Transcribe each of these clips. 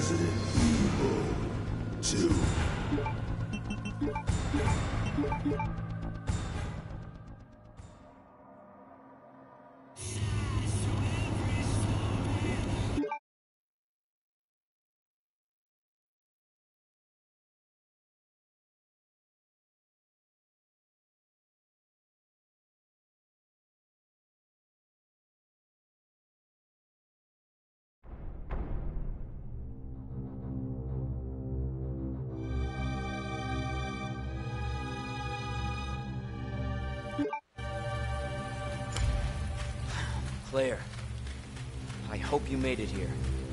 Resident Evil 2. Claire, I hope you made it here.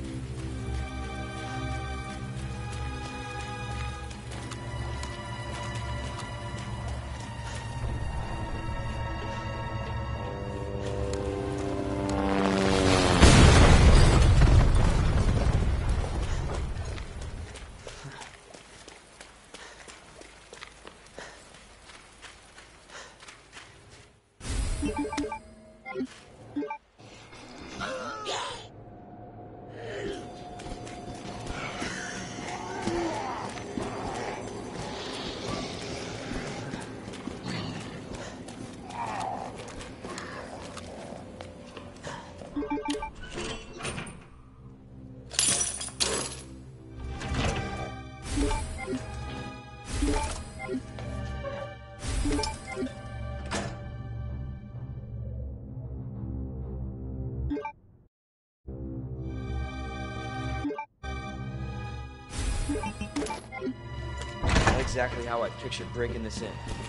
Not exactly how I pictured breaking this in.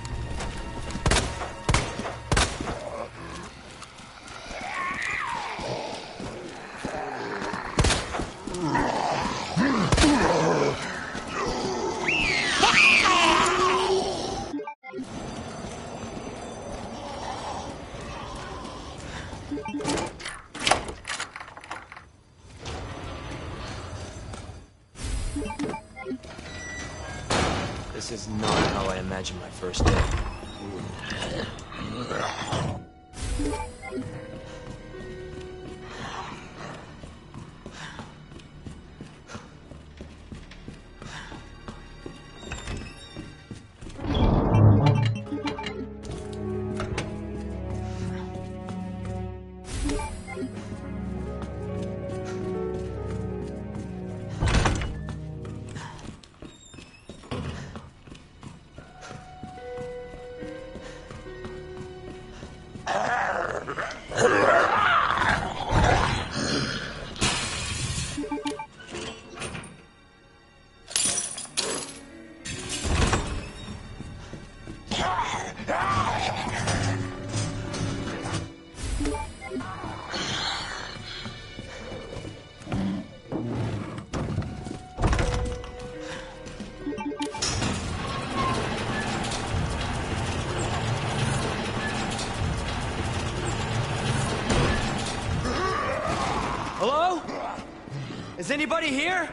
This is not how I imagined my first day. Hello? Is anybody here?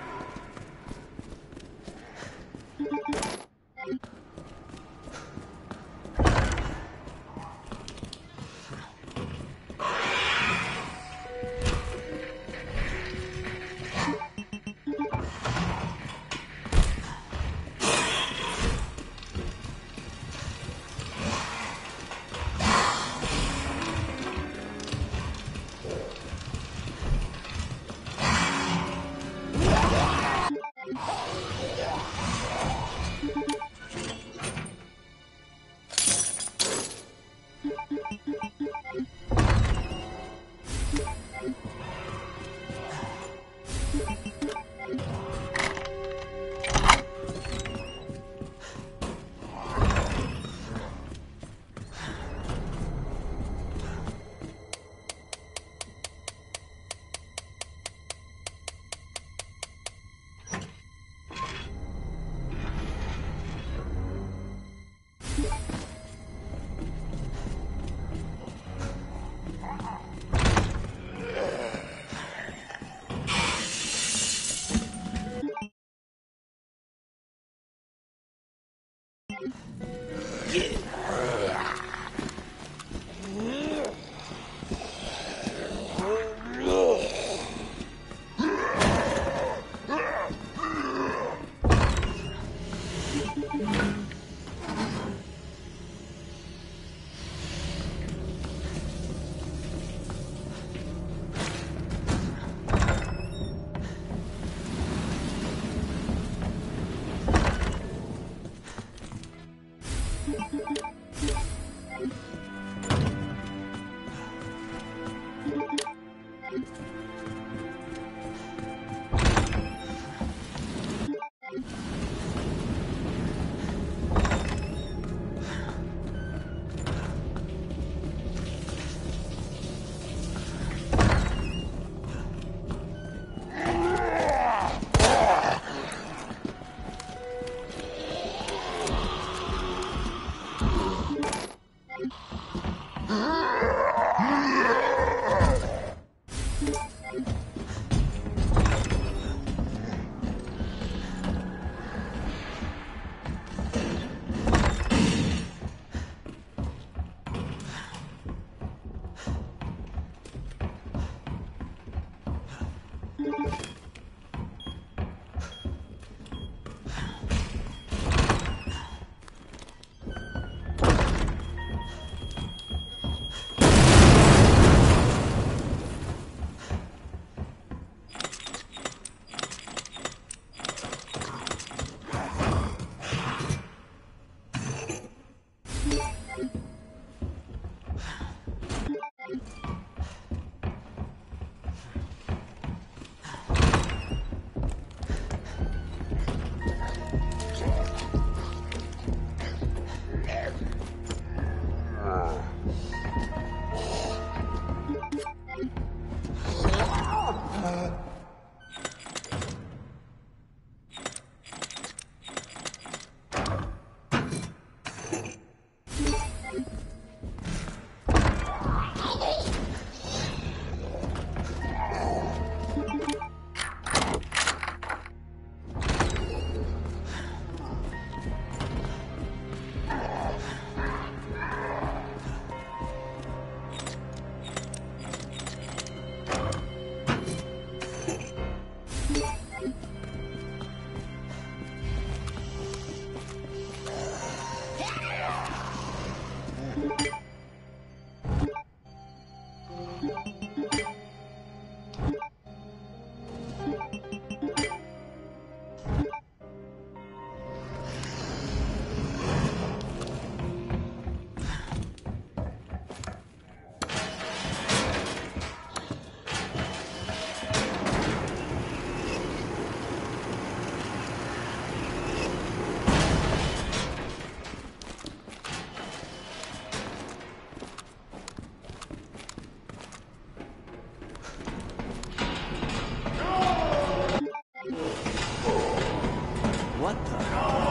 What the?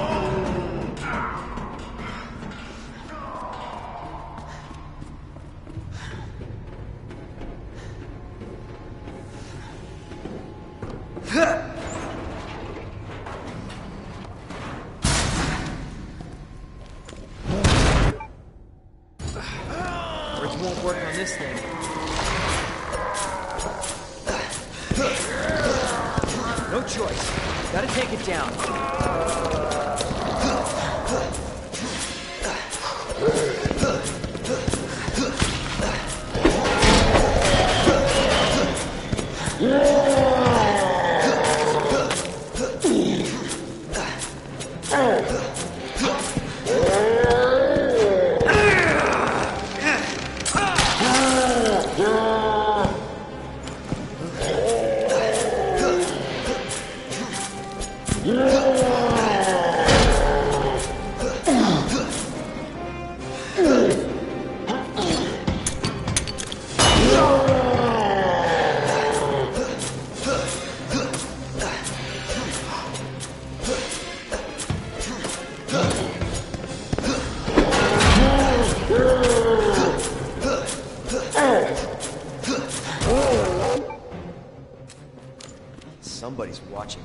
Bridge won't work on this thing. No choice. Gotta take it down. Somebody's watching.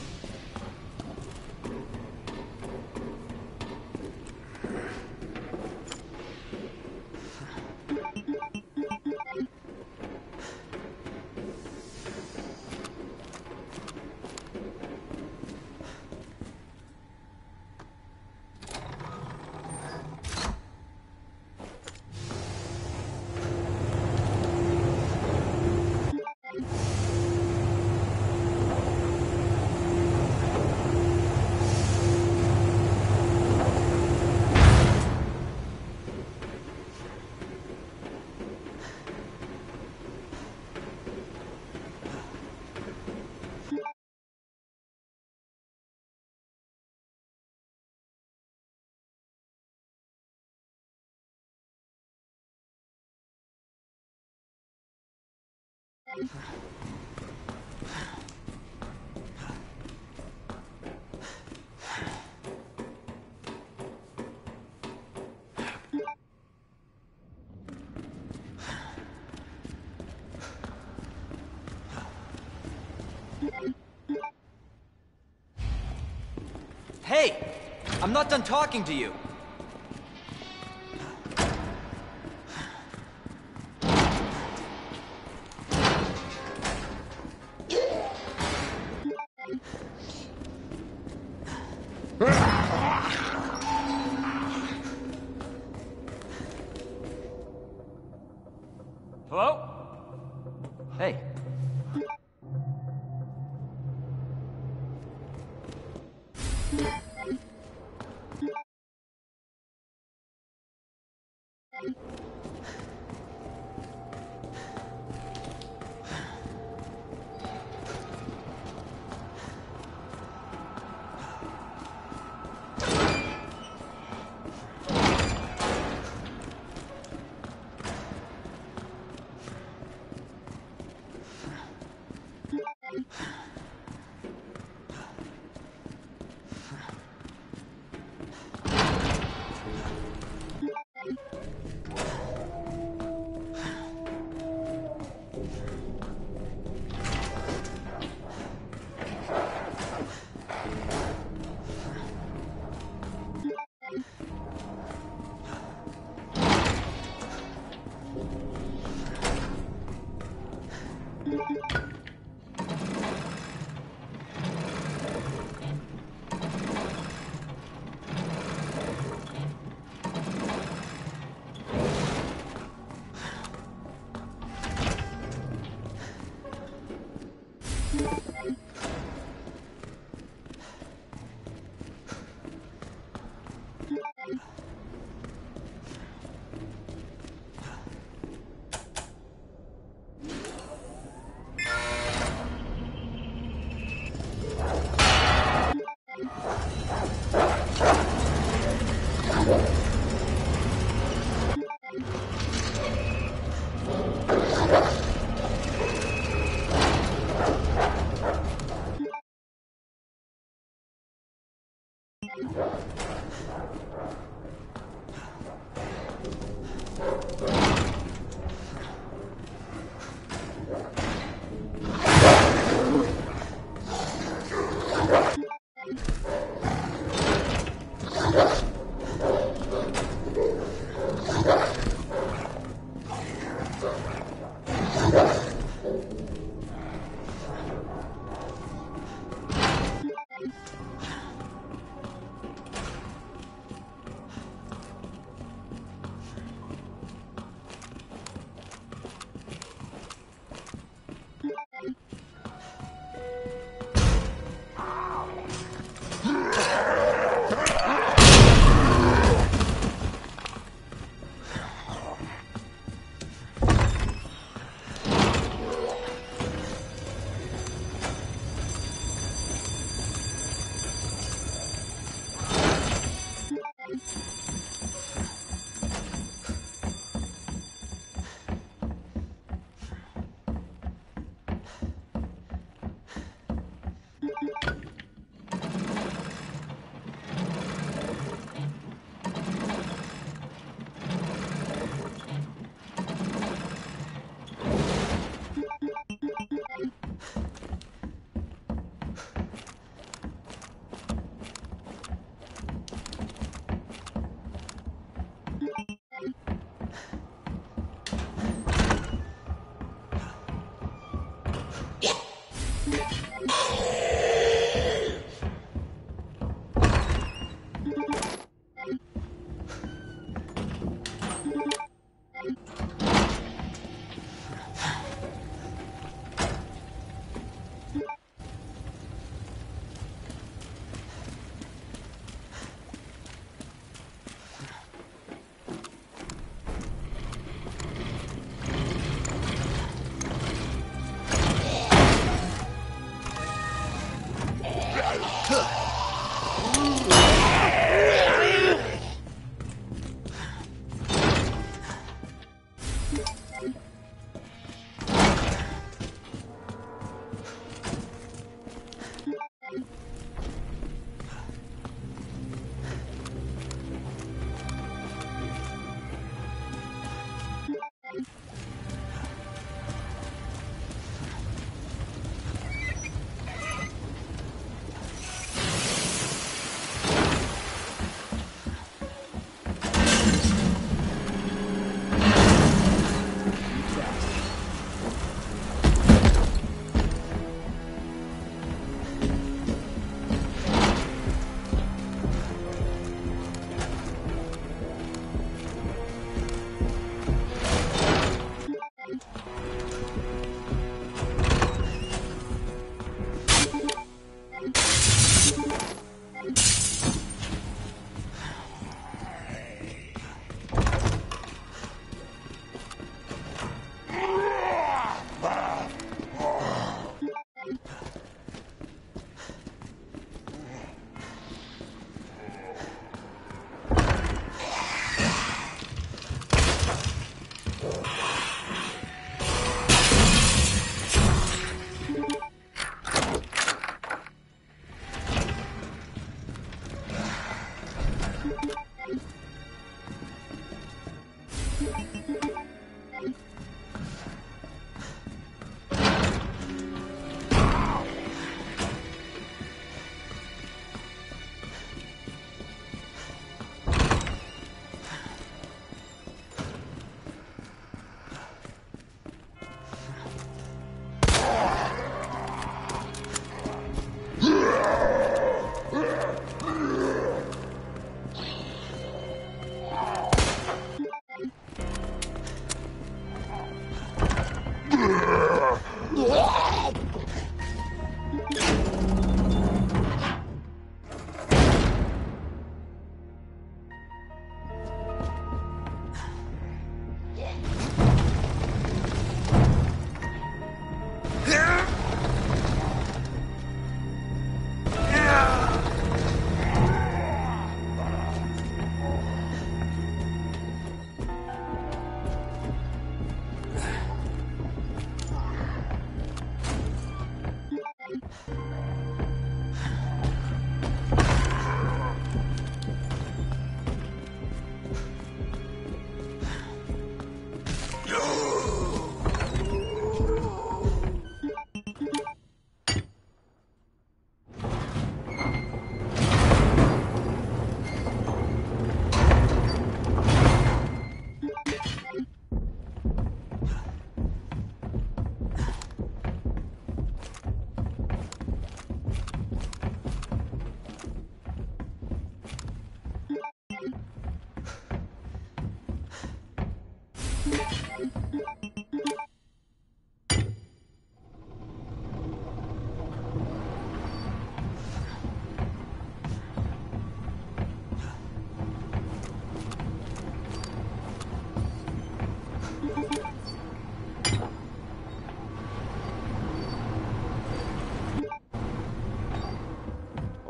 Hey! I'm not done talking to you! Hello? Hey.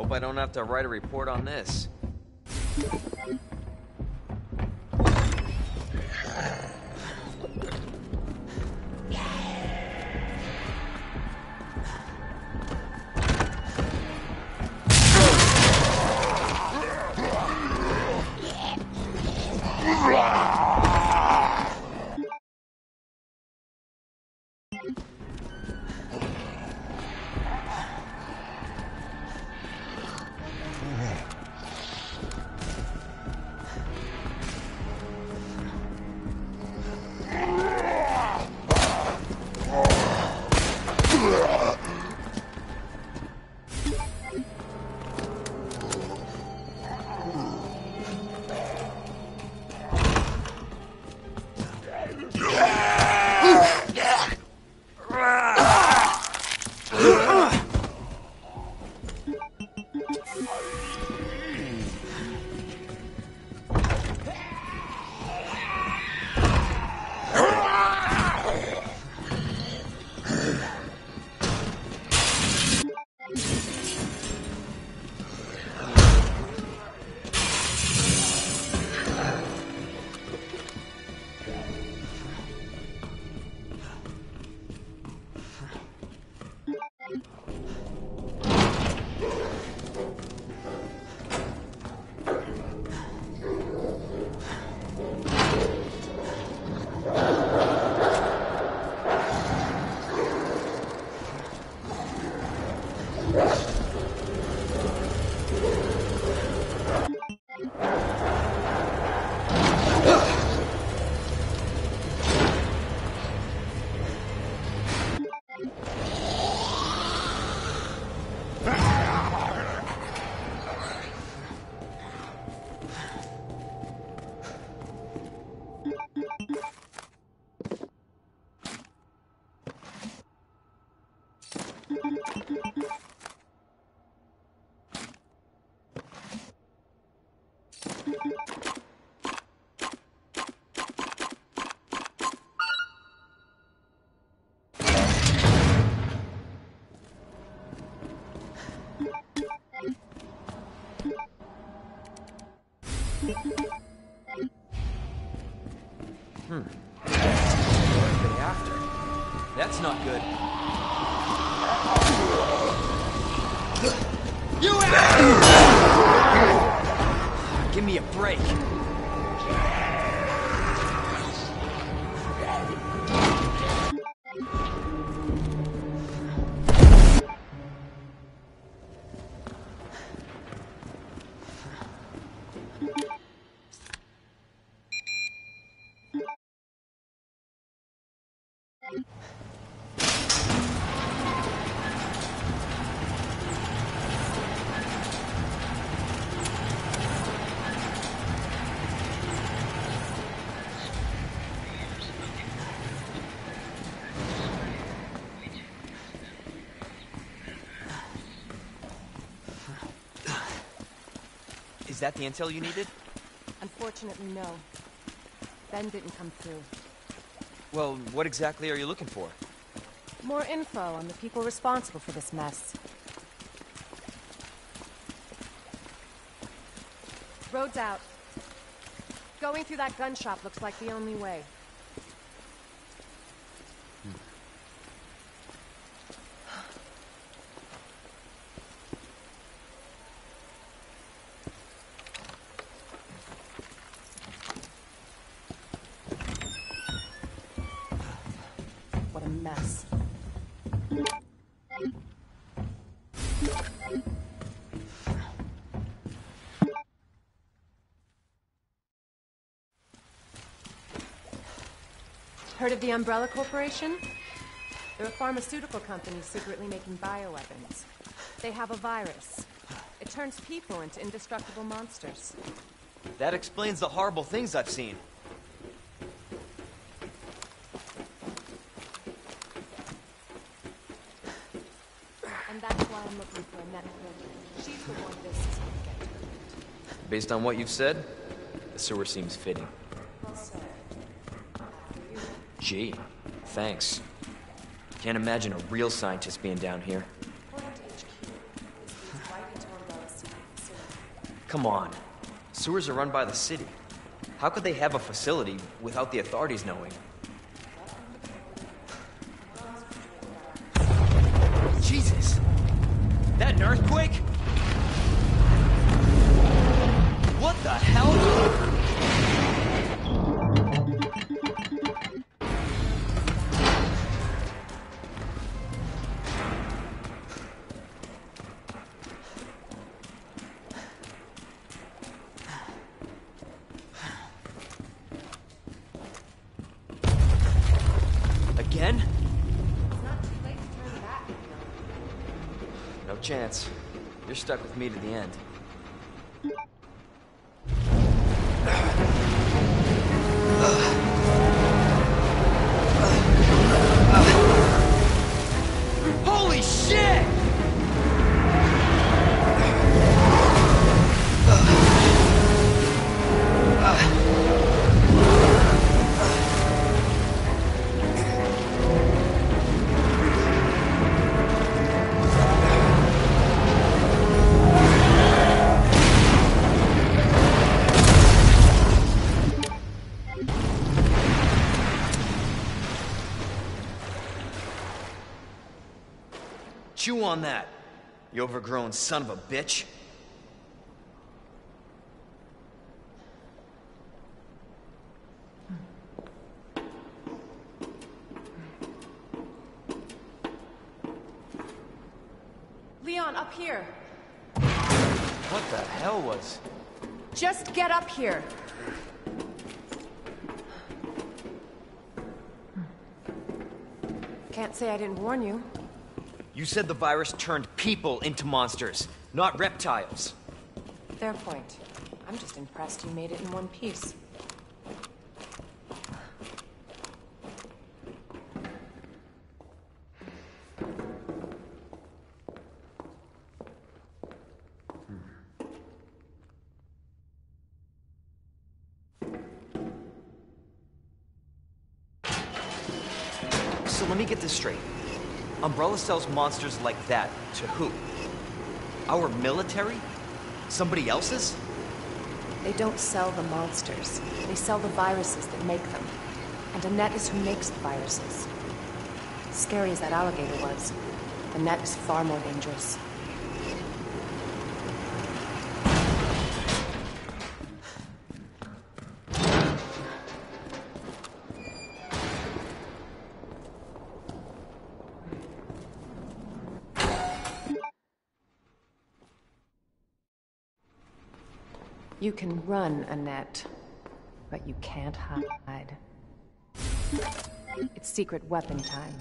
hope I don't have to write a report on this. What are they after? That's not good. You Give me a break. Is that the intel you needed? Unfortunately, no. Ben didn't come through. Well, what exactly are you looking for? More info on the people responsible for this mess. Road's out. Going through that gun shop looks like the only way. What a mess. Heard of the Umbrella Corporation? They're a pharmaceutical company secretly making bioweapons. They have a virus. It turns people into indestructible monsters. That explains the horrible things I've seen. And that's why I'm looking for Annette Wilson. She's the one this is going to get to. Based on what you've said, the sewer seems fitting. Well said. Gee, thanks. Can't imagine a real scientist being down here. According to HQ, this leads right into Umbrella's Come on. Sewers are run by the city. How could they have a facility without the authorities knowing? Jesus! That an earthquake? What the hell? Again? It's not too late to turn back. No chance. You're stuck with me to the end. Holy shit! Chew on that, you overgrown son of a bitch. Leon, up here. What the hell was... Just get up here. Can't say I didn't warn you. You said the virus turned people into monsters, not reptiles. Fair point. I'm just impressed you made it in one piece. So let me get this straight. Umbrella sells monsters like that to who? Our military? Somebody else's? They don't sell the monsters. They sell the viruses that make them. And Annette is who makes the viruses. Scary as that alligator was, Annette is far more dangerous. You can run, Annette, but you can't hide. It's secret weapon time.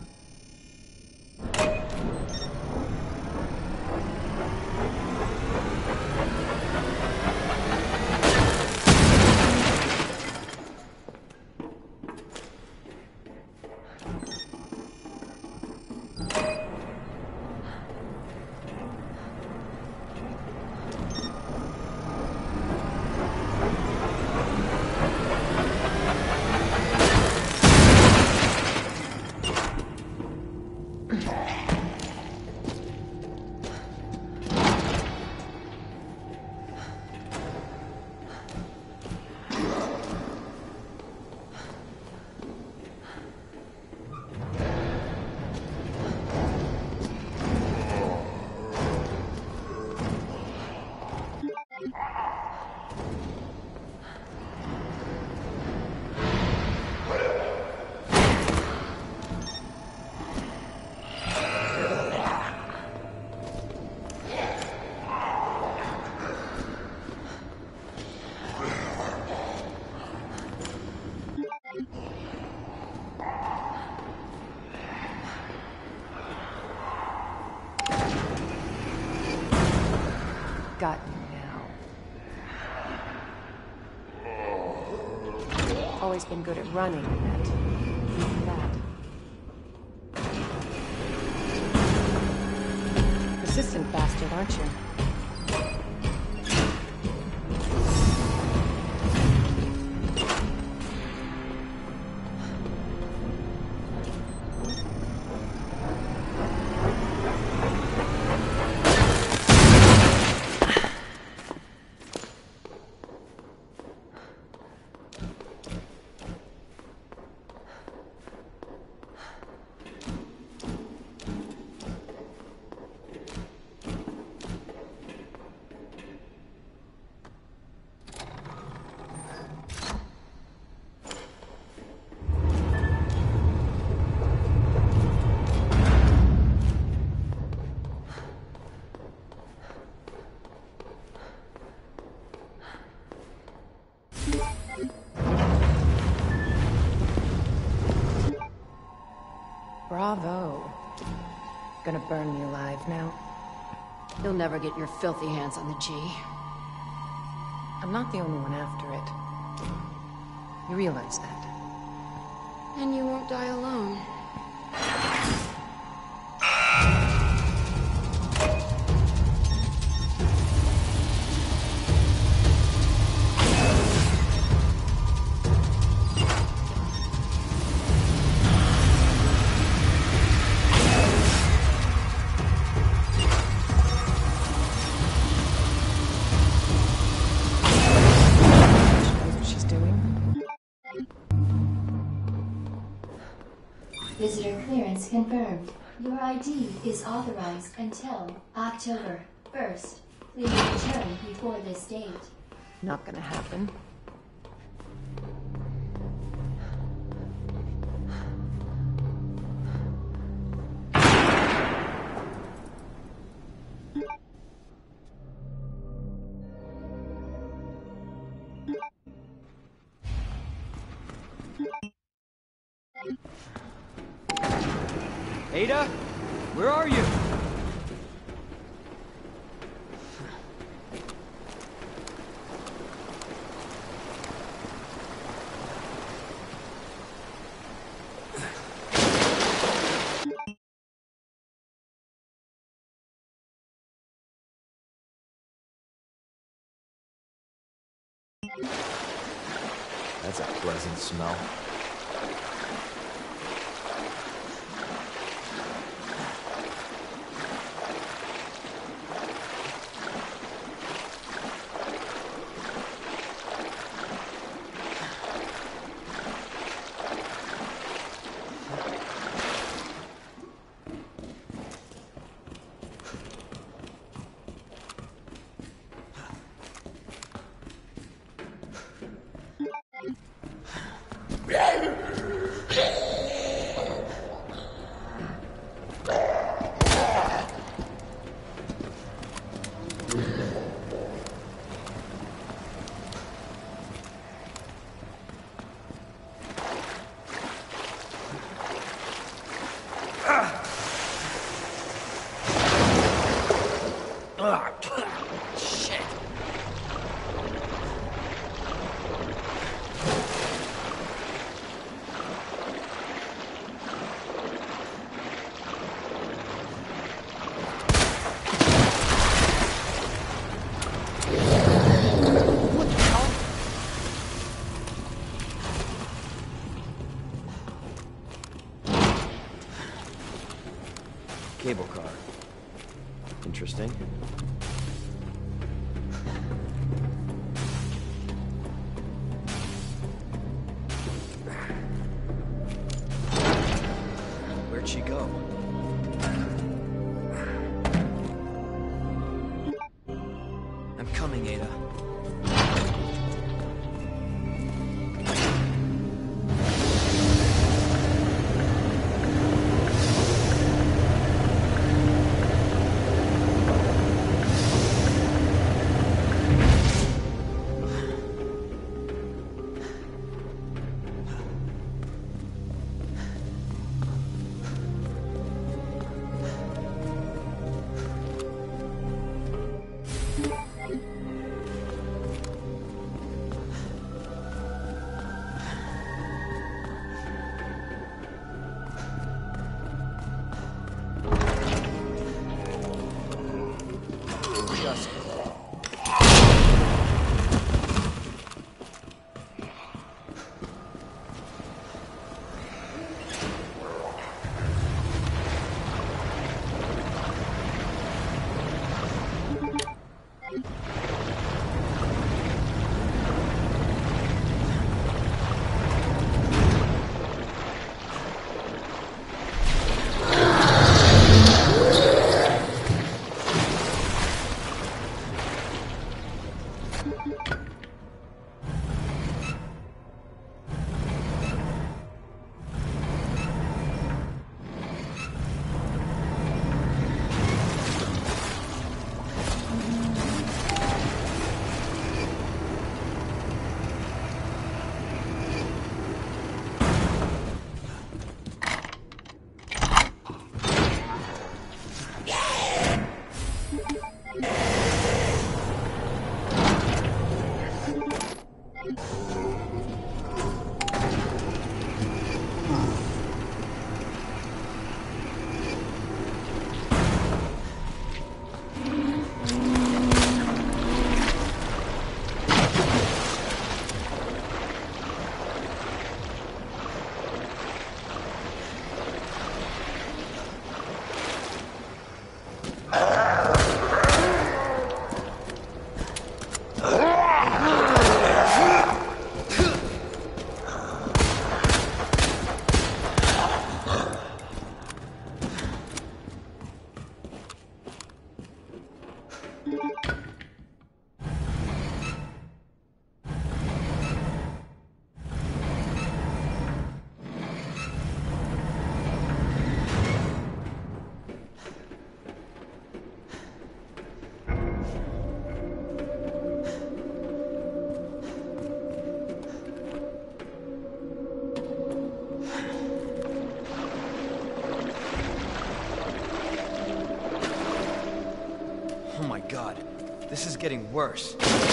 Got you now. Always been good at running, Annette. Even that. Persistent bastard, aren't you? Bravo. Gonna burn me alive now. You'll never get your filthy hands on the G. I'm not the only one after it. You realize that? And you won't die alone. Visitor clearance confirmed. Your ID is authorized until October 1st. Please return before this date. Not gonna happen. Ada? Where are you? That's a pleasant smell. Shit. Cable car. Interesting. Where'd she go? I'm coming, Ada. Oh my god, this is getting worse.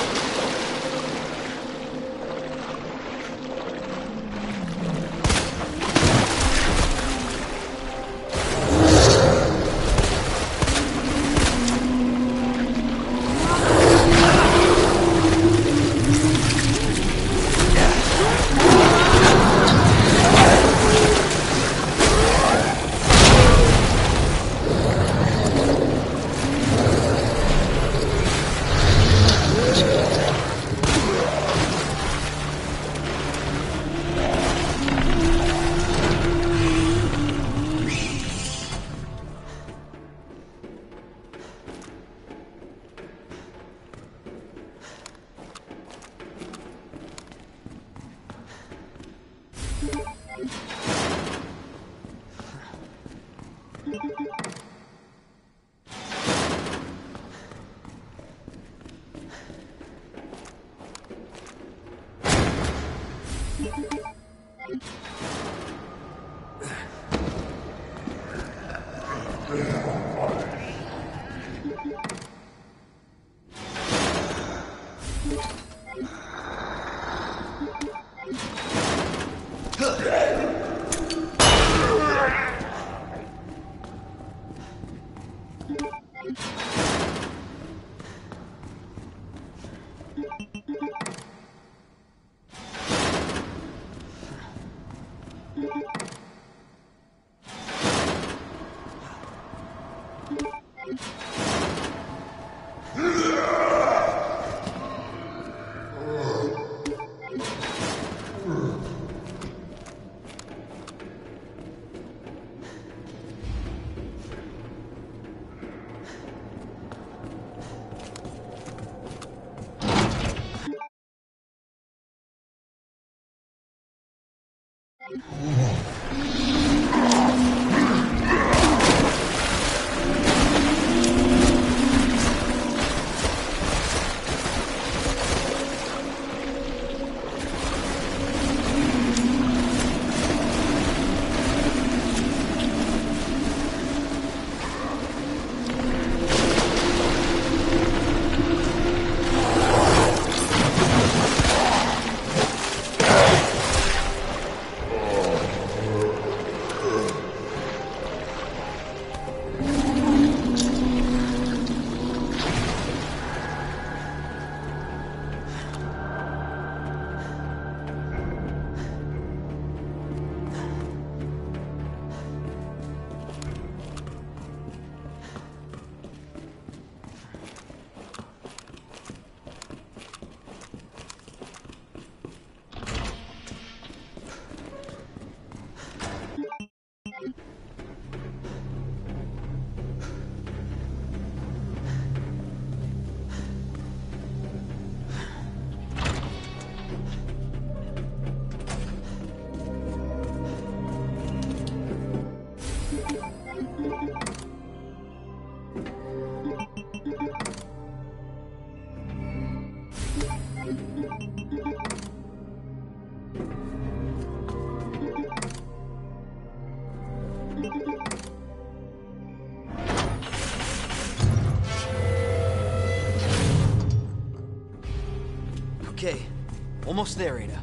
Okay, almost there, Ada.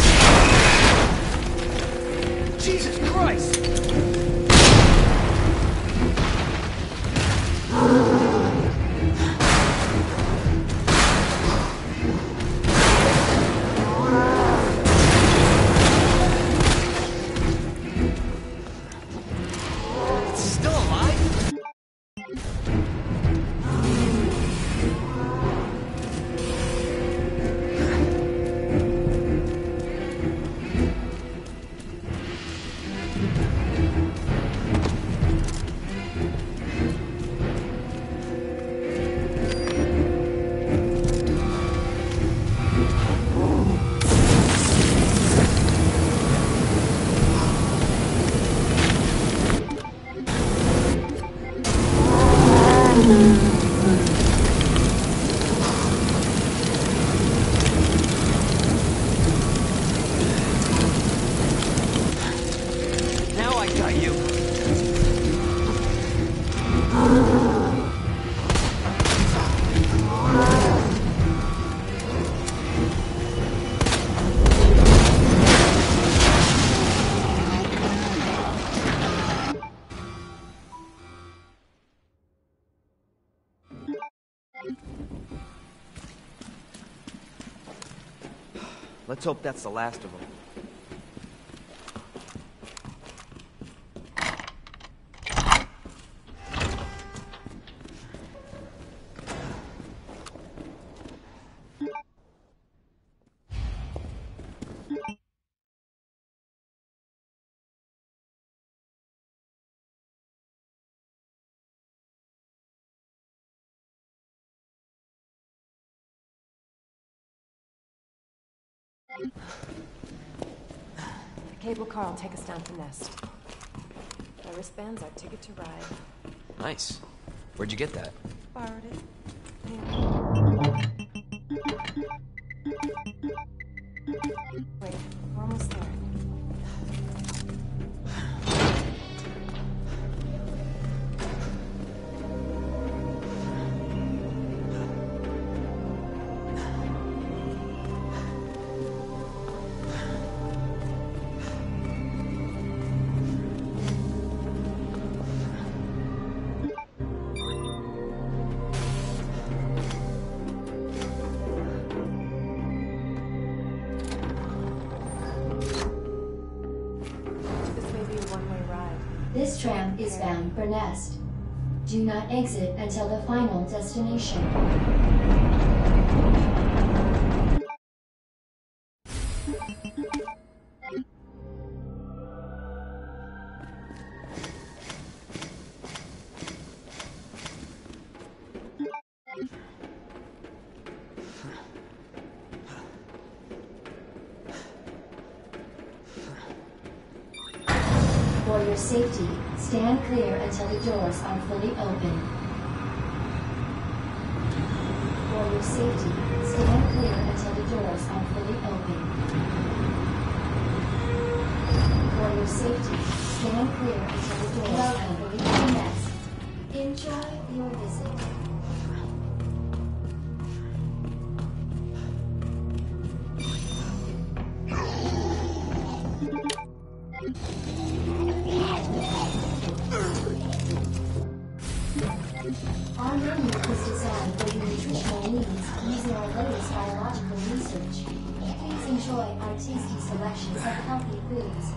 Jesus Christ! Let's hope that's the last of them. The cable car will take us down to Nest. The wristband's our ticket to ride. Nice. Where'd you get that? Borrowed it. Wait, we're almost there. This tram is bound for Nest. Do not exit until the final destination. For your safety, stand clear until the doors are fully open. For your safety, stand clear until the doors are fully open. For your safety, stand clear until the doors are fully open. Nest. Enjoy your visit. Our menu is designed for your nutritional needs using our latest biological research. Please enjoy our tasty selections of healthy foods.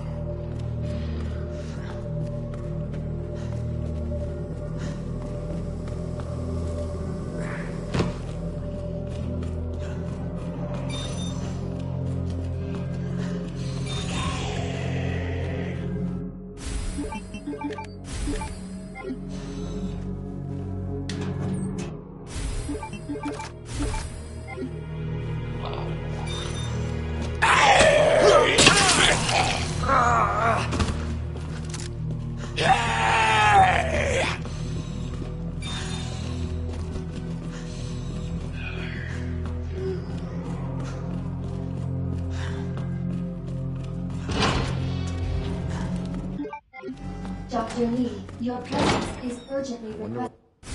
Dr. Lee, your presence is urgently requested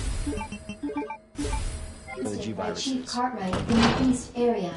by Chief Cartwright in the East area.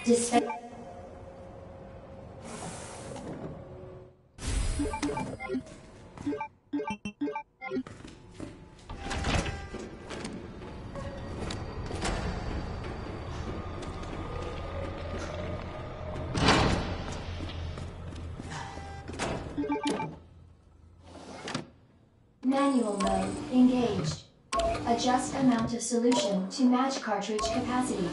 Dispense. Manual mode engaged. Adjust amount of solution to match cartridge capacity.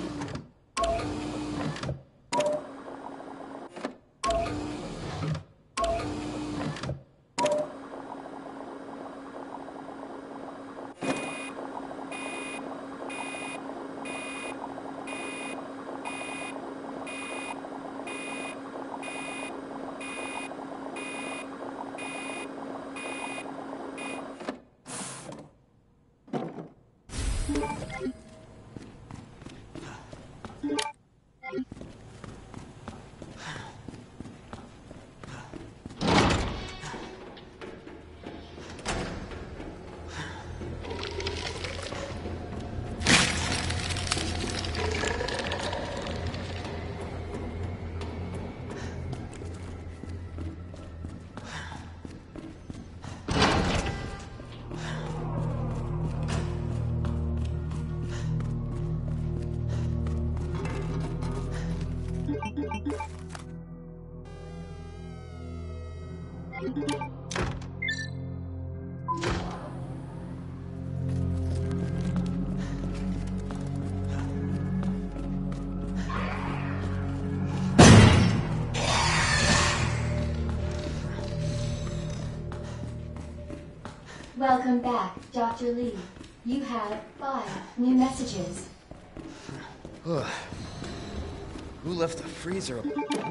Welcome back, Dr. Lee. You have 5 new messages. Who left the freezer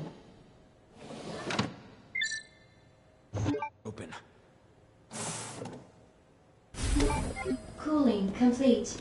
open? Cooling complete.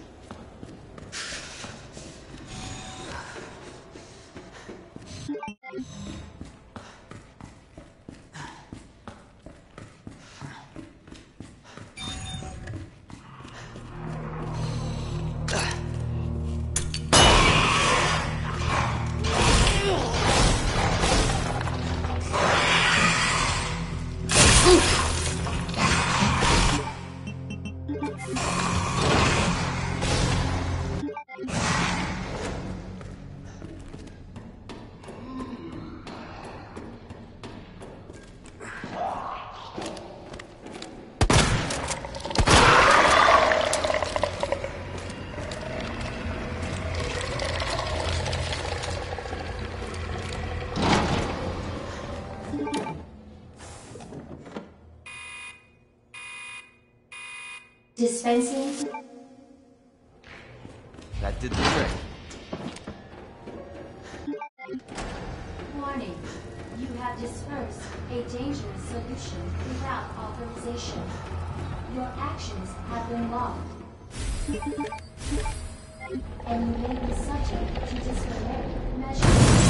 Dispensing. That did the trick. Warning. You have dispersed a dangerous solution without authorization. Your actions have been logged. And you may be subject to disciplinary measures.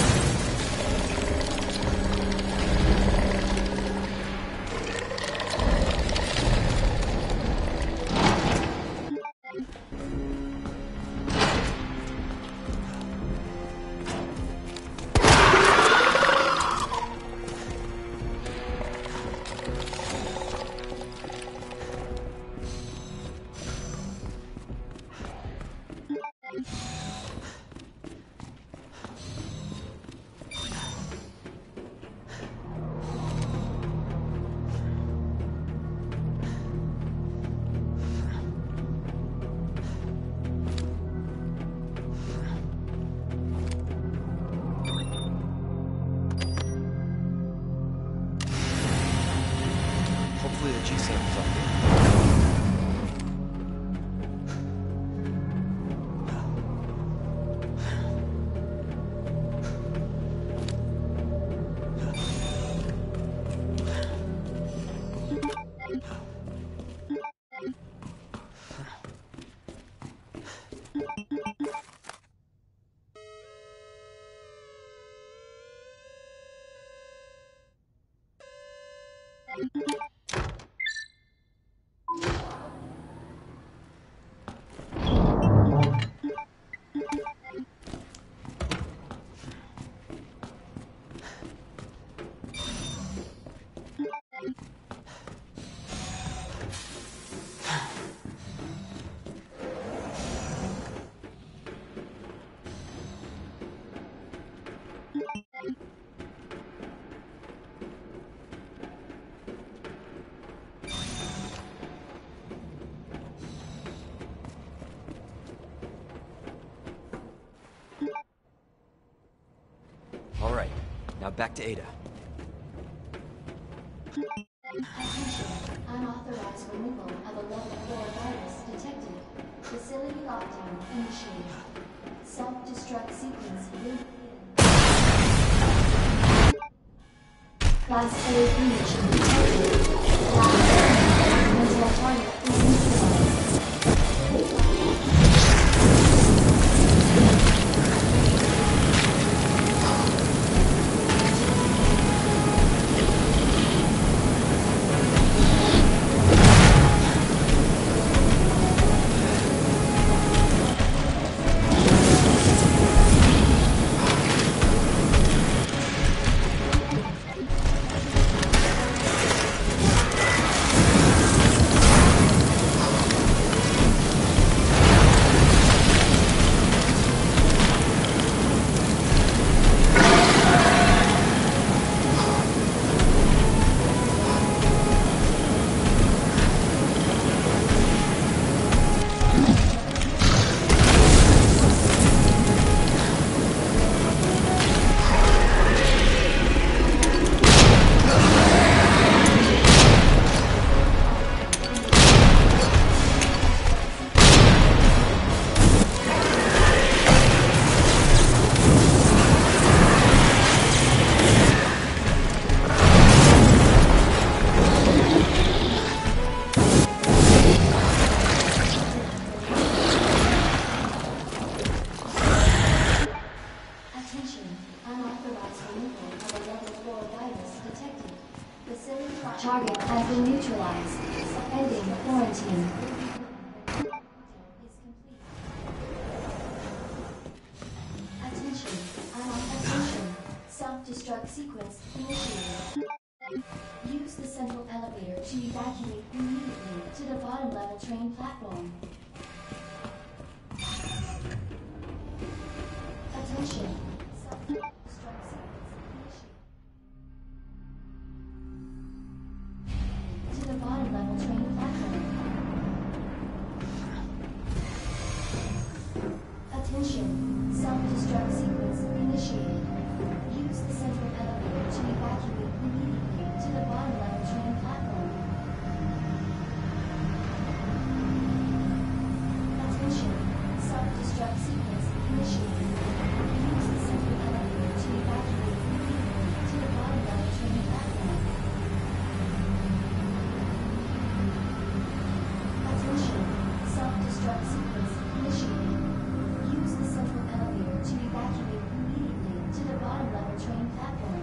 Back to Ada. Attention. Unauthorized removal of a level 4 virus detected. Facility lockdown initiated. Self-destruct sequence will Class A breach detected. Last until target is neutralized. Target has been neutralized. Ending quarantine. Attention. Attention. Self-destruct sequence initiated. Use the central elevator to evacuate immediately to the bottom level train platform. Attention. Self-destruct sequence initiated. To the bottom level train platform. Attention. Self-destruct sequence initiated. Use the central elevator to evacuate immediately to the bottom level train platform. Attention. Self-destruct sequence initiated. Use the central elevator to evacuate immediately to the bottom level train platform. Attention. Self-destruct sequence initiated. Use the central elevator to evacuate immediately to the bottom level train platform.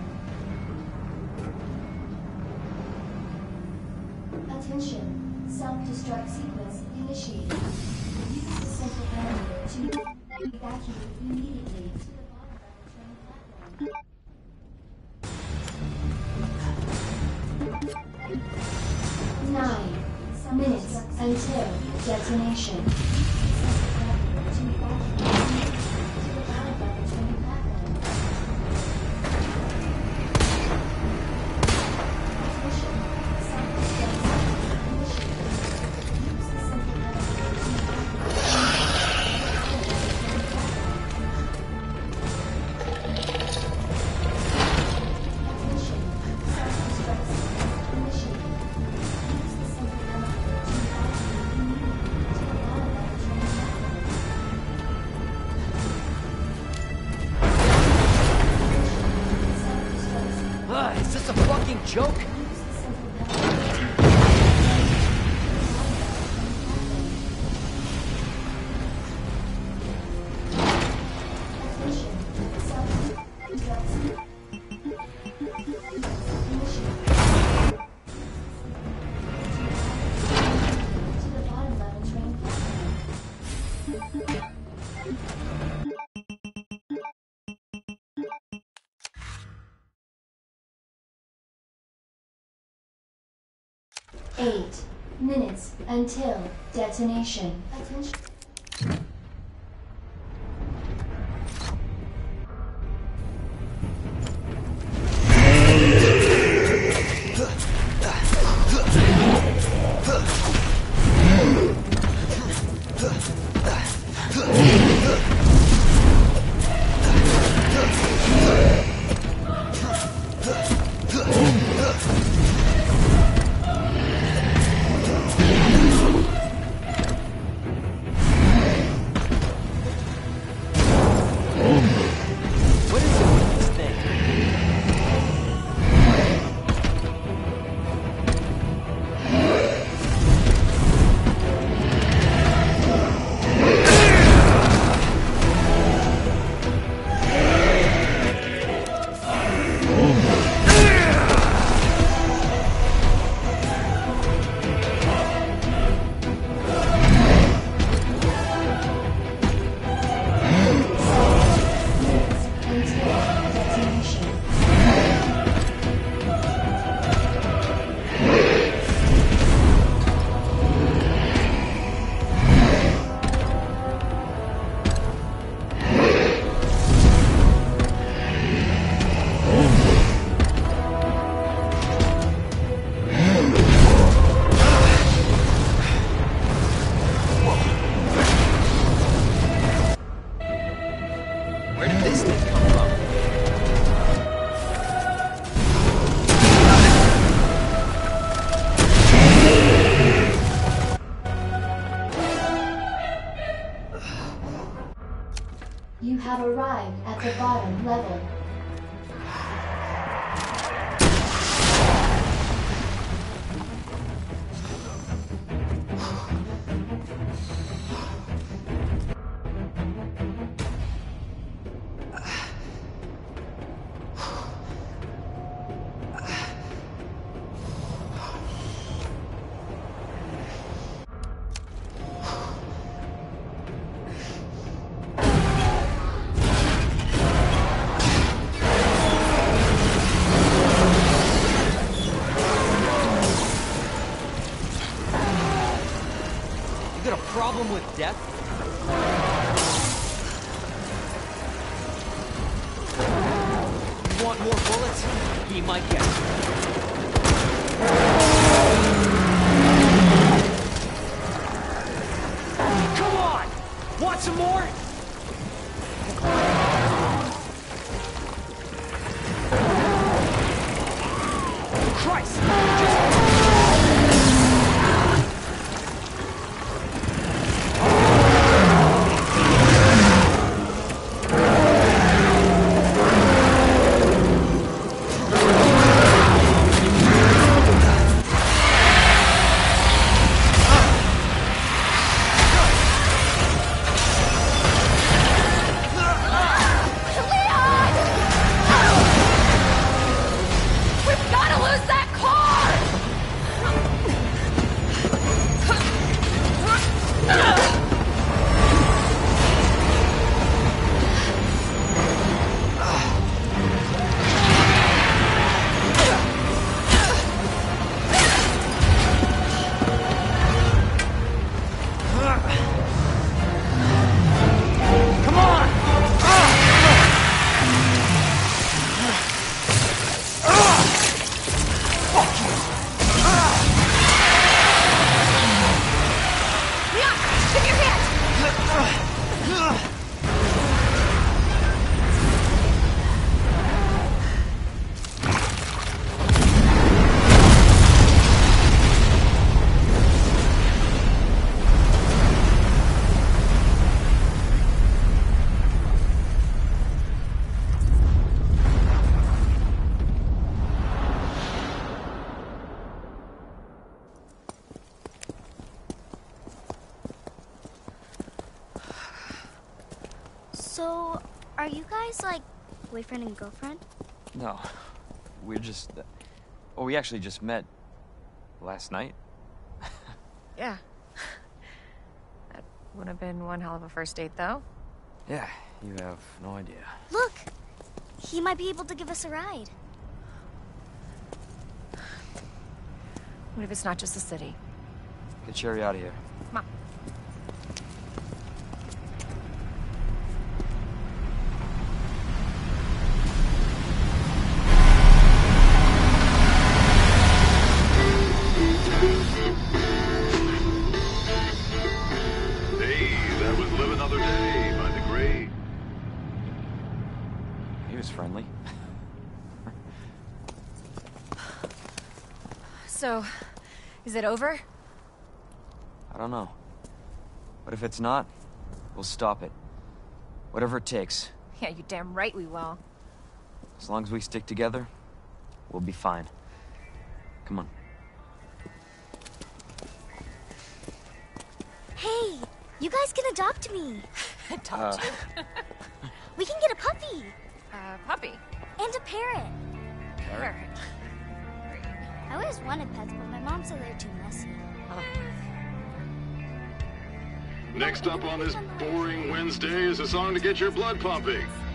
Attention. Self-destruct sequence initiated. Use the central elevator to evacuate immediately to the bottom level train platform. 9 minutes until detonation. To evacuate immediately to the bottom level train platform. Attention. Self-destruct sequence initiated. Use the central elevator to Attention. Self-destruct sequence initiated. Use the central elevator to evacuate immediately to the bottom level train platform. Self-destruct sequence. Is this a fucking joke? Use the central elevator to Attention. Self-destruct sequence. To the bottom level train platform. Eight minutes until detonation. Attention. have arrived at the bottom level. Problem with death? You want more bullets? He might get you. Come on! Want some more? Christ! So, are you guys like boyfriend and girlfriend? No, we're just... Oh, we actually just met last night. Yeah. That would have been one hell of a first date, though. Yeah, you have no idea. Look! He might be able to give us a ride. What if it's not just the city? Get Sherry out of here. Come on. Hey, that was Live Another Day by The Great. He was friendly. So, is it over? I don't know. But if it's not, we'll stop it. Whatever it takes. Yeah, you damn right we will. As long as we stick together, we'll be fine. Come on. Hey, you guys can adopt me. Adopt you. We can get a puppy Puppy. and a parrot. Parrot. I always wanted pets, but my mom said they're too messy. Next up on this boring Wednesday is a song to get your blood pumping.